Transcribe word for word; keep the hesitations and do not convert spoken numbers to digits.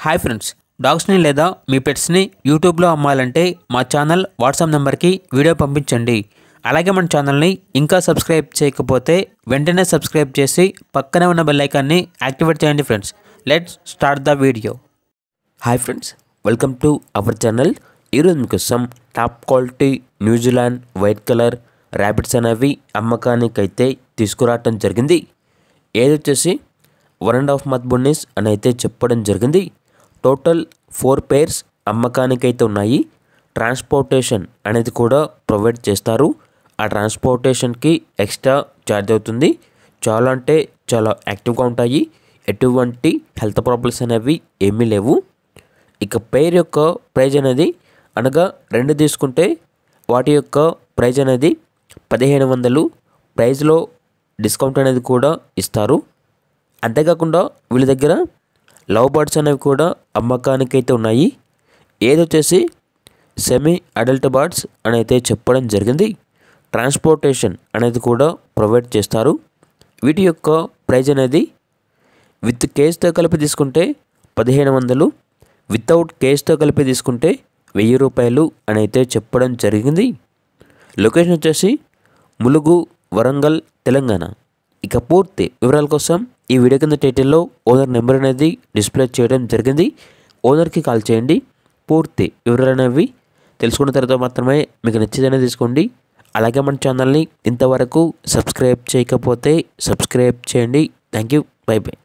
Hi friends, డాగ్స్ని లేదా మీ పెట్స్ని యూట్యూబ్లో అమ్మాలంటే మా ఛానల్ వాట్సాప్ నెంబర్కి వీడియో పంపించండి. అలాగే మన ఛానల్ని ఇంకా సబ్స్క్రైబ్ చేయకపోతే వెంటనే సబ్స్క్రైబ్ చేసి పక్కనే ఉన్న బెల్ ఐకాన్ని యాక్టివేట్ చేయండి friends. Let's start the video. Hi friends, welcome to our channel. ఈరోజు మీకోసం top quality New Zealand white colour rabbits అనేవి అమ్మకానికి అయితే తీసుకురావటం జరిగింది. ఏది వచ్చేసి వన్ అండ్ హాఫ్ మంత్ బున్నీస్ అని అయితే చెప్పడం జరిగింది. టోటల్ ఫోర్ పేర్స్ అమ్మకానికి అయితే ఉన్నాయి. ట్రాన్స్పోర్టేషన్ అనేది కూడా ప్రొవైడ్ చేస్తారు. ఆ ట్రాన్స్పోర్టేషన్కి ఎక్స్ట్రా ఛార్జ్ అవుతుంది. చాలా అంటే చాలా యాక్టివ్గా ఉంటాయి. ఎటువంటి హెల్త్ ప్రాబ్లమ్స్ అనేవి ఏమీ లేవు. ఇక పేర్ యొక్క ప్రైజ్ అనేది అనగా రెండు తీసుకుంటే వాటి యొక్క ప్రైజ్ అనేది పదిహేను వందలు ప్రైజ్లో డిస్కౌంట్ అనేది కూడా ఇస్తారు. అంతేకాకుండా వీళ్ళ దగ్గర లవ్ బర్డ్స్ అనేవి కూడా అమ్మకానికి అయితే ఉన్నాయి. ఏది వచ్చేసి సెమీ అడల్ట్ బర్డ్స్ అని అయితే చెప్పడం జరిగింది. ట్రాన్స్పోర్టేషన్ అనేది కూడా ప్రొవైడ్ చేస్తారు. వీటి యొక్క ప్రైజ్ అనేది విత్ కేజ్తో కలిపి తీసుకుంటే పదిహేను వందలు వితౌట్ కేజ్తో కలిపి తీసుకుంటే వెయ్యి రూపాయలు అని అయితే చెప్పడం జరిగింది. లొకేషన్ వచ్చేసి ములుగు, వరంగల్, తెలంగాణ. ఇక పూర్తి వివరాల కోసం ఈ వీడియో కింద టైటిల్లో ఓనర్ నెంబర్ అనేది డిస్ప్లే చేయడం జరిగింది. ఓనర్కి కాల్ చేయండి. పూర్తి వివరాలు అనేవి తెలుసుకున్న తర్వాత మాత్రమే మీకు నచ్చేదనే తీసుకోండి. అలాగే మన ఛానల్ని ఇంతవరకు సబ్స్క్రైబ్ చేయకపోతే సబ్స్క్రైబ్ చేయండి. Thank you. Bye by.